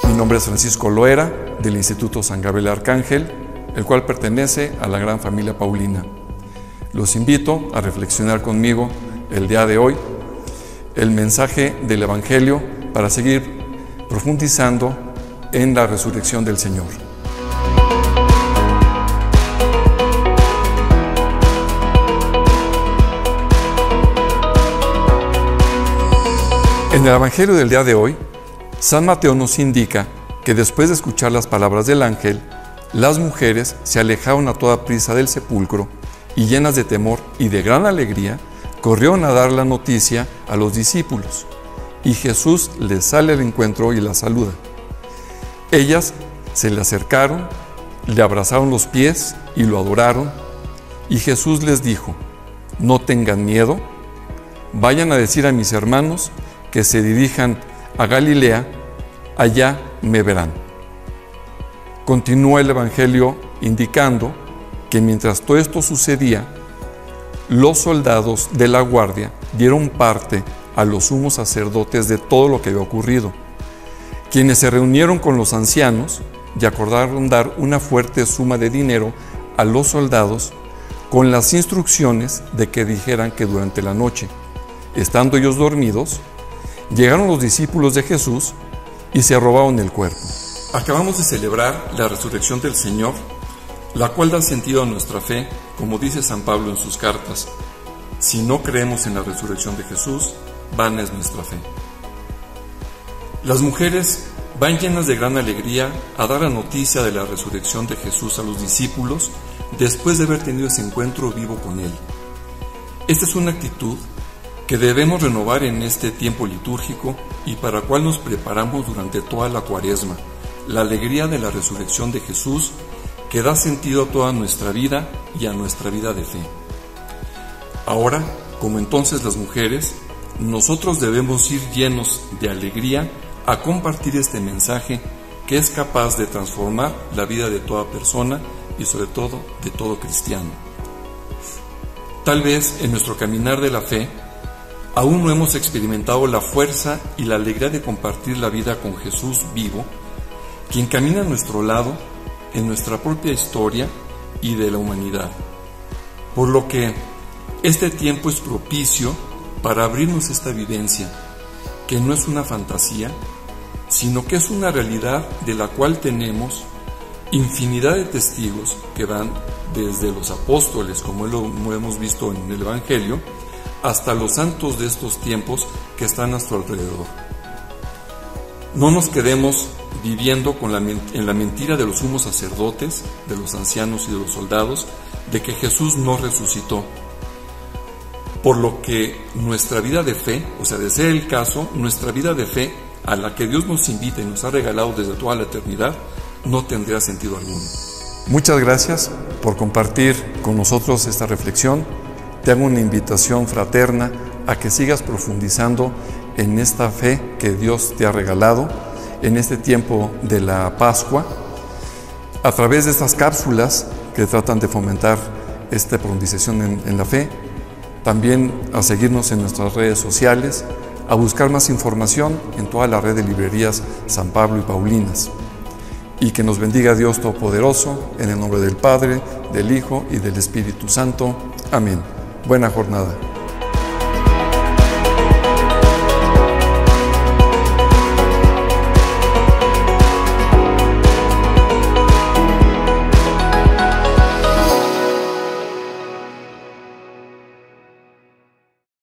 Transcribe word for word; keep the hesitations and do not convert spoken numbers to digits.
Mi nombre es Francisco Loera, del Instituto San Gabriel Arcángel, el cual pertenece a la gran familia paulina. Los invito a reflexionar conmigo el día de hoy el mensaje del Evangelio para seguir profundizando en la resurrección del Señor. En el Evangelio del día de hoy, San Mateo nos indica que después de escuchar las palabras del ángel, las mujeres se alejaron a toda prisa del sepulcro y, llenas de temor y de gran alegría, corrieron a dar la noticia a los discípulos, y Jesús les sale al encuentro y las saluda. Ellas se le acercaron, le abrazaron los pies y lo adoraron, y Jesús les dijo: no tengan miedo, vayan a decir a mis hermanos que se dirijan a Galilea, allá me verán. Continúa el Evangelio indicando que mientras todo esto sucedía, los soldados de la guardia dieron parte a los sumos sacerdotes de todo lo que había ocurrido, quienes se reunieron con los ancianos y acordaron dar una fuerte suma de dinero a los soldados con las instrucciones de que dijeran que durante la noche, estando ellos dormidos, llegaron los discípulos de Jesús y se robaron el cuerpo. Acabamos de celebrar la resurrección del Señor, la cual da sentido a nuestra fe, como dice San Pablo en sus cartas: si no creemos en la resurrección de Jesús, vana es nuestra fe. Las mujeres van llenas de gran alegría a dar la noticia de la resurrección de Jesús a los discípulos después de haber tenido ese encuentro vivo con Él. Esta es una actitud que debemos renovar en este tiempo litúrgico y para la cual nos preparamos durante toda la Cuaresma, la alegría de la resurrección de Jesús que da sentido a toda nuestra vida y a nuestra vida de fe. Ahora, como entonces las mujeres, nosotros debemos ir llenos de alegría a compartir este mensaje que es capaz de transformar la vida de toda persona y sobre todo de todo cristiano. Tal vez en nuestro caminar de la fe aún no hemos experimentado la fuerza y la alegría de compartir la vida con Jesús vivo, quien camina a nuestro lado en nuestra propia historia y de la humanidad. Por lo que este tiempo es propicio para abrirnos esta vivencia, que no es una fantasía, sino que es una realidad de la cual tenemos infinidad de testigos que van desde los apóstoles, como lo hemos visto en el Evangelio, hasta los santos de estos tiempos que están a nuestro alrededor. No nos quedemos viviendo con la, en la mentira de los sumos sacerdotes, de los ancianos y de los soldados, de que Jesús no resucitó. Por lo que nuestra vida de fe, o sea, de ser el caso, nuestra vida de fe, a la que Dios nos invita y nos ha regalado desde toda la eternidad, no tendría sentido alguno. Muchas gracias por compartir con nosotros esta reflexión. Te hago una invitación fraterna a que sigas profundizando en esta fe que Dios te ha regalado en este tiempo de la Pascua, a través de estas cápsulas que tratan de fomentar esta profundización en, en la fe. También a seguirnos en nuestras redes sociales, a buscar más información en toda la red de librerías San Pablo y Paulinas. Y que nos bendiga Dios Todopoderoso, en el nombre del Padre, del Hijo y del Espíritu Santo. Amén. Buena jornada.